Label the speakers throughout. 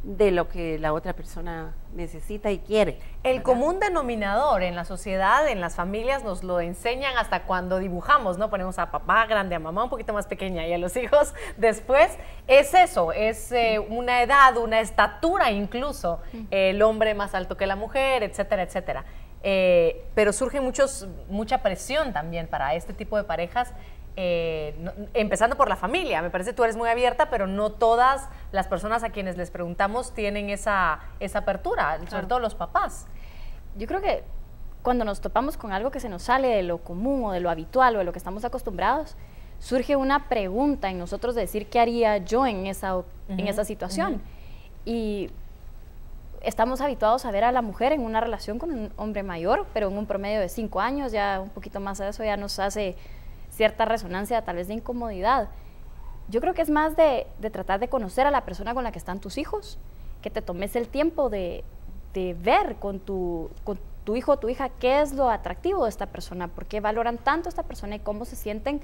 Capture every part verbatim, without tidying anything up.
Speaker 1: de lo que la otra persona necesita y quiere.
Speaker 2: El
Speaker 1: ¿verdad?
Speaker 2: común denominador en la sociedad, en las familias, nos lo enseñan hasta cuando dibujamos, ¿no? Ponemos a papá grande, a mamá un poquito más pequeña y a los hijos después. Es eso, es eh, una edad, una estatura incluso, eh, el hombre más alto que la mujer, etcétera, etcétera. Eh, pero surge muchos, mucha presión también para este tipo de parejas. Eh, no, empezando por la familia, me parece que tú eres muy abierta, pero no todas las personas a quienes les preguntamos tienen esa, esa apertura, sobre
Speaker 3: Claro.
Speaker 2: todo los papás.
Speaker 3: Yo creo que cuando nos topamos con algo que se nos sale de lo común o de lo habitual o de lo que estamos acostumbrados, surge una pregunta en nosotros de decir qué haría yo en esa, uh-huh. en esa situación. Uh-huh. Y estamos habituados a ver a la mujer en una relación con un hombre mayor, pero en un promedio de cinco años, ya un poquito más de eso ya nos hace cierta resonancia, tal vez de incomodidad. Yo creo que es más de, de tratar de conocer a la persona con la que están tus hijos, que te tomes el tiempo de, de ver con tu, con tu hijo o tu hija qué es lo atractivo de esta persona, por qué valoran tanto a esta persona y cómo se sienten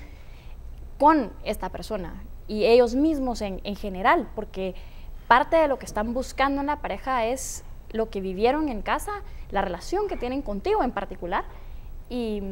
Speaker 3: con esta persona y ellos mismos en, en general, porque parte de lo que están buscando en la pareja es lo que vivieron en casa, la relación que tienen contigo en particular, y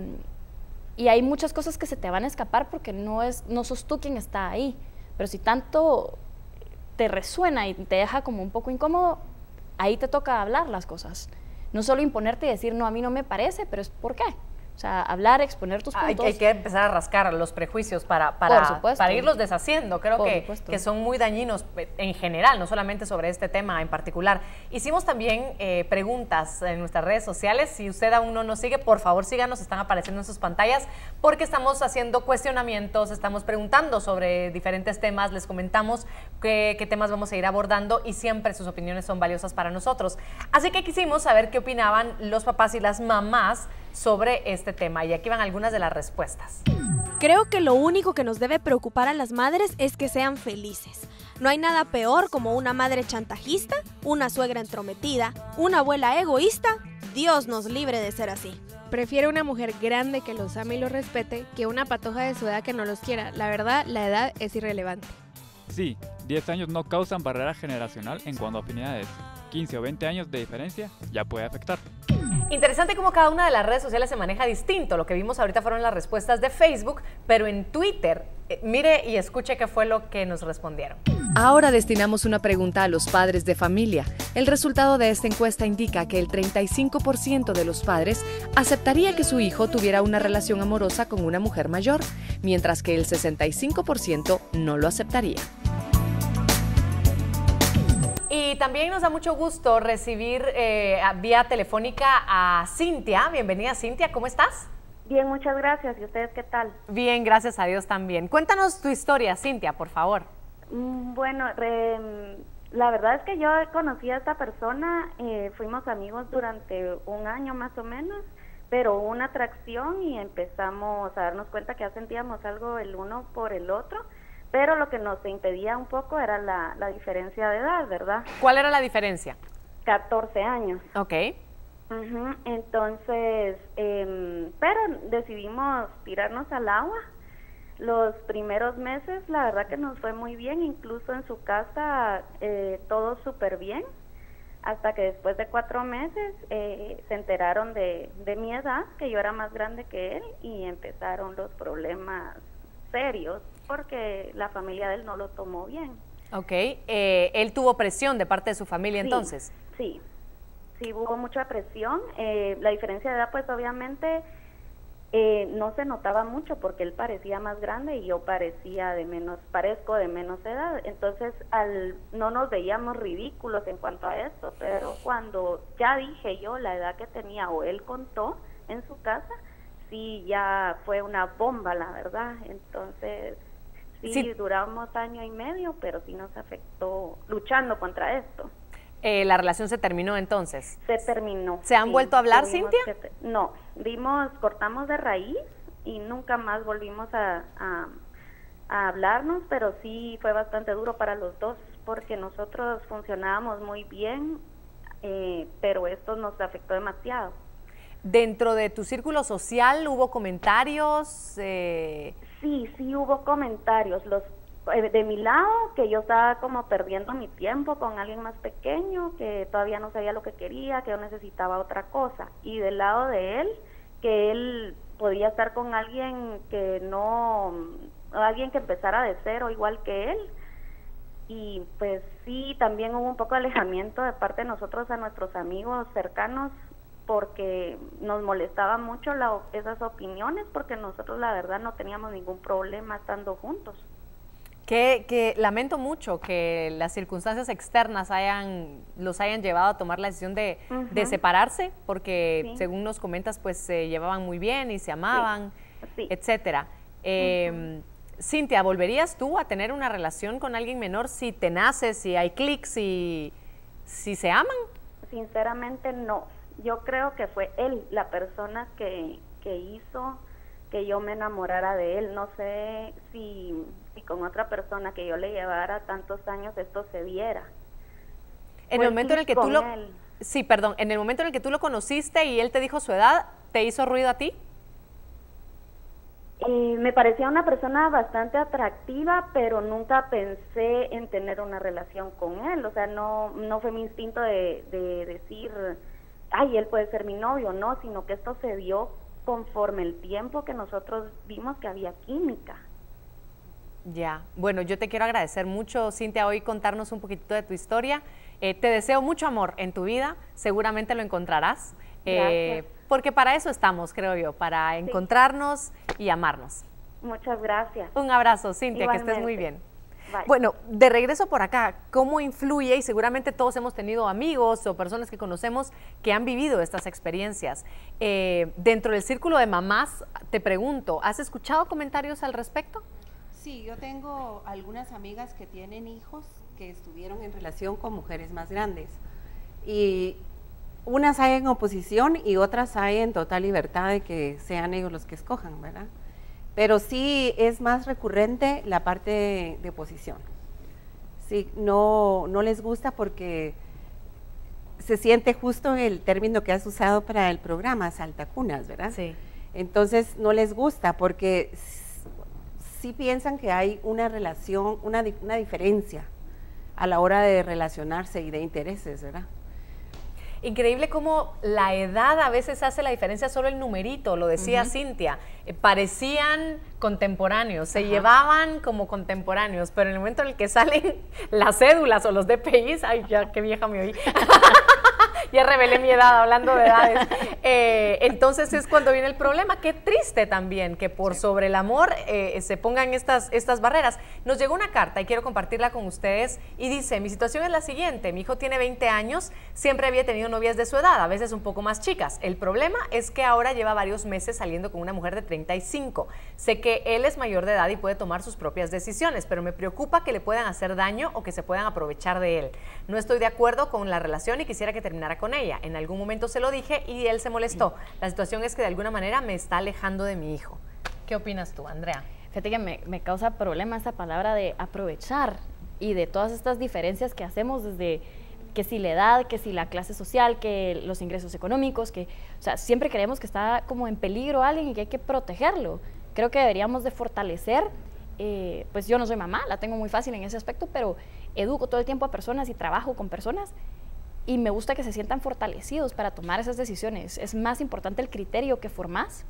Speaker 3: Y hay muchas cosas que se te van a escapar porque no, es, no sos tú quien está ahí. Pero si tanto te resuena y te deja como un poco incómodo, ahí te toca hablar las cosas. No solo imponerte y decir, no, a mí no me parece, pero es ¿por qué? O sea, hablar, exponer tus puntos.
Speaker 2: Hay, hay que empezar a rascar los prejuicios para, para, para irlos deshaciendo. Creo que, que son muy dañinos en general, no solamente sobre este tema en particular. Hicimos también eh, preguntas en nuestras redes sociales. Si usted aún no nos sigue, por favor síganos, están apareciendo en sus pantallas, porque estamos haciendo cuestionamientos, estamos preguntando sobre diferentes temas, les comentamos qué, qué temas vamos a ir abordando y siempre sus opiniones son valiosas para nosotros. Así que quisimos saber qué opinaban los papás y las mamás sobre este tema, y aquí van algunas de las respuestas.
Speaker 4: Creo que lo único que nos debe preocupar a las madres es que sean felices. No hay nada peor como una madre chantajista, una suegra entrometida, una abuela egoísta. Dios nos libre de ser así.
Speaker 5: Prefiero una mujer grande que los ame y los respete que una patoja de su edad que no los quiera. La verdad, la edad es irrelevante.
Speaker 6: Sí, diez años no causan barrera generacional en cuanto a opiniones. quince o veinte años de diferencia ya puede afectar.
Speaker 2: Interesante cómo cada una de las redes sociales se maneja distinto. Lo que vimos ahorita fueron las respuestas de Facebook, pero en Twitter, eh, mire y escuche qué fue lo que nos respondieron.
Speaker 7: Ahora destinamos una pregunta a los padres de familia. El resultado de esta encuesta indica que el treinta y cinco por ciento de los padres aceptaría que su hijo tuviera una relación amorosa con una mujer mayor, mientras que el sesenta y cinco por ciento no lo aceptaría.
Speaker 2: Y también nos da mucho gusto recibir eh, vía telefónica a Cintia. Bienvenida, Cintia, ¿cómo estás?
Speaker 8: Bien, muchas gracias. ¿Y ustedes qué tal?
Speaker 2: Bien, gracias a Dios también. Cuéntanos tu historia, Cintia, por favor.
Speaker 8: Bueno, re, la verdad es que yo conocí a esta persona, eh, fuimos amigos durante un año más o menos, pero hubo una atracción y empezamos a darnos cuenta que ya sentíamos algo el uno por el otro. Pero lo que nos impedía un poco era la, la diferencia de edad, ¿verdad?
Speaker 2: ¿Cuál era la diferencia?
Speaker 8: catorce años.
Speaker 2: Ok.
Speaker 8: Uh-huh. Entonces, eh, pero decidimos tirarnos al agua. Los primeros meses, la verdad que nos fue muy bien, incluso en su casa, eh, todo súper bien. Hasta que después de cuatro meses eh, se enteraron de, de mi edad, que yo era más grande que él, y empezaron los problemas serios, porque la familia de él no lo tomó bien.
Speaker 2: Ok, eh, ¿él tuvo presión de parte de su familia
Speaker 8: sí,
Speaker 2: entonces?
Speaker 8: Sí, sí hubo mucha presión. Eh, la diferencia de edad, pues obviamente eh, no se notaba mucho porque él parecía más grande y yo parecía de menos, parezco de menos edad. Entonces al, no nos veíamos ridículos en cuanto a esto, pero cuando ya dije yo la edad que tenía o él contó en su casa, sí ya fue una bomba, la verdad. Entonces sí, sí, duramos año y medio, pero sí nos afectó luchando contra esto.
Speaker 2: Eh, ¿La relación se terminó entonces?
Speaker 8: Se terminó.
Speaker 2: ¿Se han
Speaker 8: sí,
Speaker 2: vuelto a hablar, Cintia?
Speaker 8: Te, no, dimos, cortamos de raíz y nunca más volvimos a, a, a hablarnos, pero sí fue bastante duro para los dos, porque nosotros funcionábamos muy bien, eh, pero esto nos afectó demasiado.
Speaker 2: ¿Dentro de tu círculo social hubo comentarios? Eh...
Speaker 8: Sí, sí hubo comentarios. Los de mi lado, que yo estaba como perdiendo mi tiempo con alguien más pequeño, que todavía no sabía lo que quería, que yo necesitaba otra cosa. Y del lado de él, que él podía estar con alguien que no, alguien que empezara de cero igual que él. Y pues sí, también hubo un poco de alejamiento de parte de nosotros a nuestros amigos cercanos, porque nos molestaba mucho la, esas opiniones, porque nosotros la verdad no teníamos ningún problema estando juntos.
Speaker 2: Que, que lamento mucho que las circunstancias externas hayan los hayan llevado a tomar la decisión de, uh-huh. de separarse, porque sí. según nos comentas, pues se llevaban muy bien y se amaban, sí. Sí. etcétera. Eh, uh-huh. Cintia, ¿volverías tú a tener una relación con alguien menor si te nace, si hay clic, si, si se aman?
Speaker 8: Sinceramente no. Yo creo que fue él la persona que, que hizo que yo me enamorara de él. No sé si, si con otra persona que yo le llevara tantos años esto se diera.
Speaker 2: En el momento en el que tú lo... Él. Sí, perdón, en el momento en el que tú lo conociste y él te dijo su edad, ¿te hizo ruido a ti?
Speaker 8: Eh, me parecía una persona bastante atractiva, pero nunca pensé en tener una relación con él. O sea, no, no fue mi instinto de, de decir, ay, él puede ser mi novio, no, sino que esto se dio conforme el tiempo que nosotros vimos que había química.
Speaker 2: Ya, bueno, yo te quiero agradecer mucho, Cintia, hoy contarnos un poquitito de tu historia. Eh, te deseo mucho amor en tu vida, seguramente lo encontrarás. Eh, porque para eso estamos, creo yo, para sí. encontrarnos y amarnos.
Speaker 8: Muchas gracias.
Speaker 2: Un abrazo, Cintia, igualmente. Que estés muy bien.
Speaker 8: Bye.
Speaker 2: Bueno, de regreso por acá, ¿cómo influye? Y seguramente todos hemos tenido amigos o personas que conocemos que han vivido estas experiencias. Eh, dentro del círculo de mamás, te pregunto, ¿has escuchado comentarios al respecto?
Speaker 1: Sí, yo tengo algunas amigas que tienen hijos que estuvieron en relación con mujeres más grandes. Y unas hay en oposición y otras hay en total libertad de que sean ellos los que escojan, ¿verdad? Pero sí es más recurrente la parte de, de oposición. Sí, no, no les gusta porque se siente justo el término que has usado para el programa, saltacunas, ¿verdad?
Speaker 2: Sí.
Speaker 1: Entonces no les gusta porque sí piensan que hay una relación, una, una diferencia a la hora de relacionarse y de intereses, ¿verdad?
Speaker 2: Increíble cómo la edad a veces hace la diferencia, solo el numerito, lo decía uh-huh. Cintia, eh, parecían contemporáneos, se uh-huh. llevaban como contemporáneos, pero en el momento en el que salen las cédulas o los D P Is, ay, ya qué vieja me oí, ya revelé mi edad hablando de edades, eh, entonces es cuando viene el problema. Qué triste también que por sí. sobre el amor eh, se pongan estas, estas barreras. Nos llegó una carta y quiero compartirla con ustedes y dice, mi situación es la siguiente, mi hijo tiene veinte años, siempre había tenido novias de su edad, a veces un poco más chicas. El problema es que ahora lleva varios meses saliendo con una mujer de treinta y cinco. Sé que él es mayor de edad y puede tomar sus propias decisiones, pero me preocupa que le puedan hacer daño o que se puedan aprovechar de él. No estoy de acuerdo con la relación y quisiera que terminara con ella. En algún momento se lo dije y él se molestó. La situación es que de alguna manera me está alejando de mi hijo. ¿Qué opinas tú, Andrea?
Speaker 3: Fíjate que me, me causa problema esta palabra de aprovechar y de todas estas diferencias que hacemos desde que si la edad, que si la clase social, que los ingresos económicos, que, o sea, siempre creemos que está como en peligro alguien y que hay que protegerlo. Creo que deberíamos de fortalecer, eh, pues yo no soy mamá, la tengo muy fácil en ese aspecto, pero educo todo el tiempo a personas y trabajo con personas y me gusta que se sientan fortalecidos para tomar esas decisiones. Es más importante el criterio que formás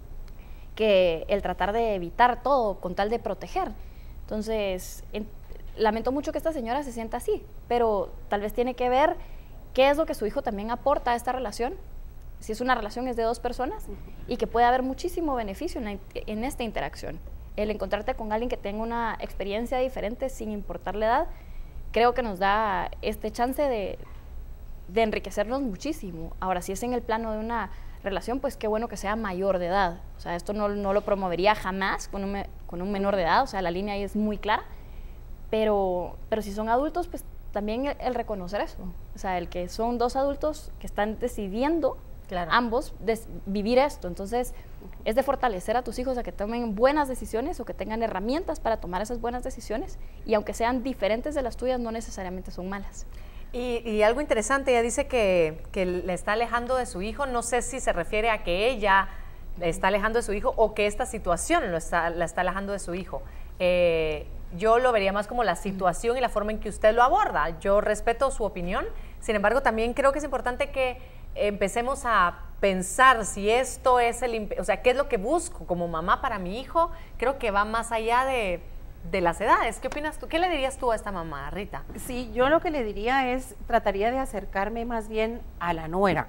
Speaker 3: que el tratar de evitar todo con tal de proteger. Entonces, en, lamento mucho que esta señora se sienta así, pero tal vez tiene que ver qué es lo que su hijo también aporta a esta relación. Si es una relación es de dos personas y que puede haber muchísimo beneficio en, la, en esta interacción. El encontrarte con alguien que tenga una experiencia diferente sin importar la edad, creo que nos da este chance de, de enriquecernos muchísimo. Ahora, si es en el plano de una relación, pues qué bueno que sea mayor de edad. O sea, esto no, no lo promovería jamás con un, con un menor de edad, o sea, la línea ahí es muy clara. Pero, pero si son adultos, pues también el, el reconocer eso. O sea, el que son dos adultos que están decidiendo, claro, ambos, des, vivir esto. Entonces, es de fortalecer a tus hijos a que tomen buenas decisiones o que tengan herramientas para tomar esas buenas decisiones. Y aunque sean diferentes de las tuyas, no necesariamente son malas.
Speaker 2: Y, y algo interesante, ella dice que, que le está alejando de su hijo. No sé si se refiere a que ella le está alejando de su hijo o que esta situación lo está, la está alejando de su hijo. Eh, yo lo vería más como la situación y la forma en que usted lo aborda. Yo respeto su opinión, sin embargo, también creo que es importante que empecemos a pensar si esto es el, o sea, qué es lo que busco como mamá para mi hijo. Creo que va más allá de, de las edades. ¿Qué opinas tú? ¿Qué le dirías tú a esta mamá, Rita?
Speaker 1: Sí, yo lo que le diría es, trataría de acercarme más bien a la nuera,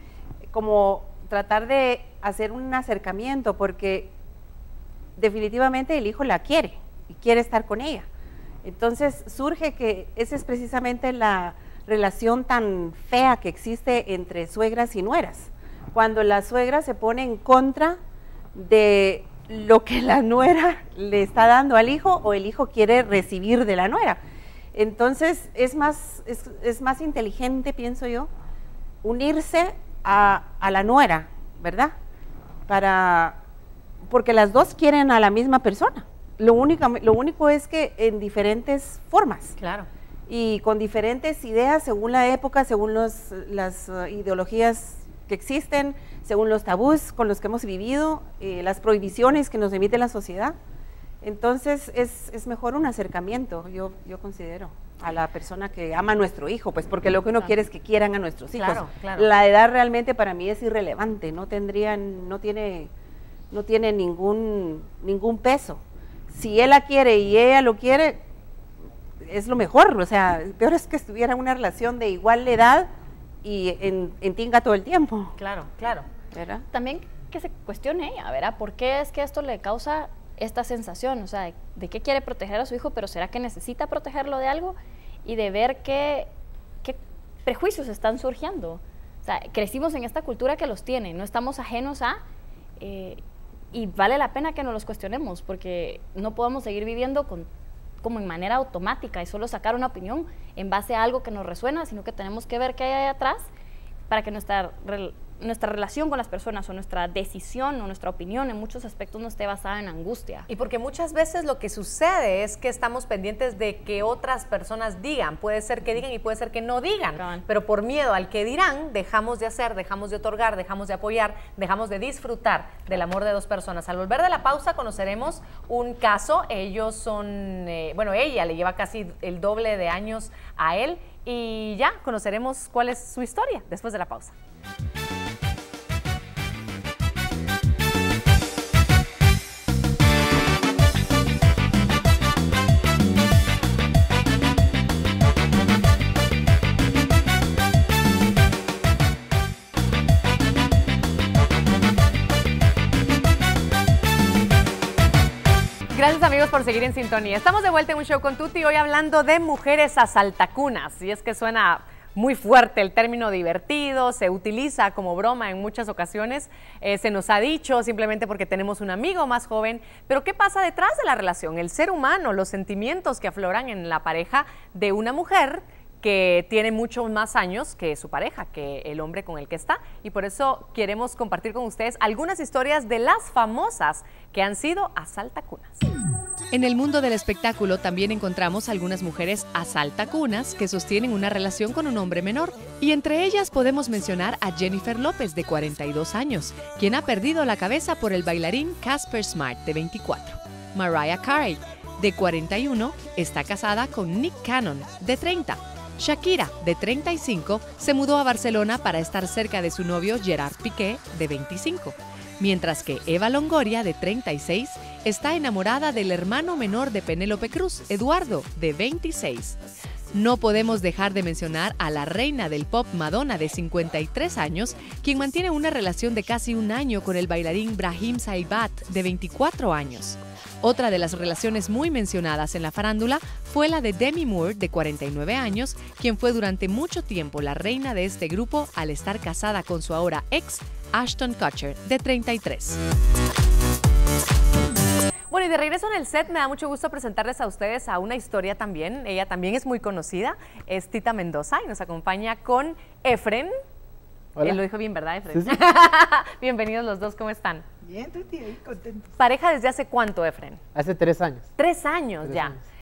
Speaker 1: como tratar de hacer un acercamiento, porque definitivamente el hijo la quiere y quiere estar con ella. Entonces surge que esa es precisamente la relación tan fea que existe entre suegras y nueras, cuando la suegra se pone en contra de lo que la nuera le está dando al hijo o el hijo quiere recibir de la nuera. Entonces es más, es, es más inteligente, pienso yo, unirse a, a la nuera, ¿verdad? Para, porque las dos quieren a la misma persona. Lo único, lo único es que en diferentes formas.
Speaker 2: Claro.
Speaker 1: Y con diferentes ideas según la época, según los, las uh, ideologías que existen, según los tabús con los que hemos vivido, eh, las prohibiciones que nos emite la sociedad. Entonces es, es mejor un acercamiento, yo, yo considero, a la persona que ama a nuestro hijo, pues porque lo que uno claro. quiere es que quieran a nuestros hijos.
Speaker 2: Claro, claro.
Speaker 1: La edad realmente para mí es irrelevante, no tendrían, no tiene, no tiene ningún, ningún peso. Si él la quiere y ella lo quiere, es lo mejor, o sea, peor es que estuviera en una relación de igual edad y en, en tinga todo el tiempo.
Speaker 2: Claro, claro.
Speaker 3: ¿Verdad? También que se cuestione ella, ¿verdad? ¿Por qué es que esto le causa esta sensación? O sea, de, de qué quiere proteger a su hijo, pero ¿será que necesita protegerlo de algo? Y de ver qué, qué prejuicios están surgiendo. O sea, crecimos en esta cultura que los tiene, no estamos ajenos a... Eh, y vale la pena que nos los cuestionemos, porque no podemos seguir viviendo con, como en manera automática y solo sacar una opinión en base a algo que nos resuena, sino que tenemos que ver qué hay ahí atrás para que nuestra, nuestra relación con las personas o nuestra decisión o nuestra opinión en muchos aspectos no esté basada en angustia.
Speaker 2: Y porque muchas veces lo que sucede es que estamos pendientes de que otras personas digan, puede ser que digan y puede ser que no digan, Caban. pero por miedo al que dirán, dejamos de hacer, dejamos de otorgar, dejamos de apoyar, dejamos de disfrutar del amor de dos personas. Al volver de la pausa conoceremos un caso, ellos son, eh, bueno, ella le lleva casi el doble de años a él, y ya conoceremos cuál es su historia después de la pausa. Gracias amigos por seguir en sintonía. Estamos de vuelta en Un Show con Tuti, hoy hablando de mujeres asaltacunas. Y es que suena muy fuerte el término divertido, se utiliza como broma en muchas ocasiones. Eh, se nos ha dicho simplemente porque tenemos un amigo más joven. Pero ¿qué pasa detrás de la relación? El ser humano, los sentimientos que afloran en la pareja de una mujer que tiene muchos más años que su pareja, que el hombre con el que está, y por eso queremos compartir con ustedes algunas historias de las famosas que han sido asaltacunas.
Speaker 7: En el mundo del espectáculo también encontramos algunas mujeres asaltacunas que sostienen una relación con un hombre menor, y entre ellas podemos mencionar a Jennifer López, de cuarenta y dos años, quien ha perdido la cabeza por el bailarín Casper Smart, de veinticuatro. Mariah Carey, de cuarenta y uno, está casada con Nick Cannon, de treinta. Shakira, de treinta y cinco, se mudó a Barcelona para estar cerca de su novio Gerard Piqué, de veinticinco. Mientras que Eva Longoria, de treinta y seis, está enamorada del hermano menor de Penélope Cruz, Eduardo, de veintiséis. No podemos dejar de mencionar a la reina del pop Madonna, de cincuenta y tres años, quien mantiene una relación de casi un año con el bailarín Brahim Saibat, de veinticuatro años. Otra de las relaciones muy mencionadas en la farándula fue la de Demi Moore, de cuarenta y nueve años, quien fue durante mucho tiempo la reina de este grupo al estar casada con su ahora ex, Ashton Kutcher, de treinta y tres.
Speaker 2: Bueno, y de regreso en el set, me da mucho gusto presentarles a ustedes a una historia también. Ella también es muy conocida, es Tita Mendoza, y nos acompaña con Efren. Hola. Él lo dijo bien, ¿verdad, Efren? Sí, sí. Bienvenidos los dos, ¿cómo están?
Speaker 9: Bien, Tuti, ahí contentos.
Speaker 2: ¿Pareja desde hace cuánto, Efren?
Speaker 9: Hace tres años.
Speaker 2: Tres años tres ya. Años.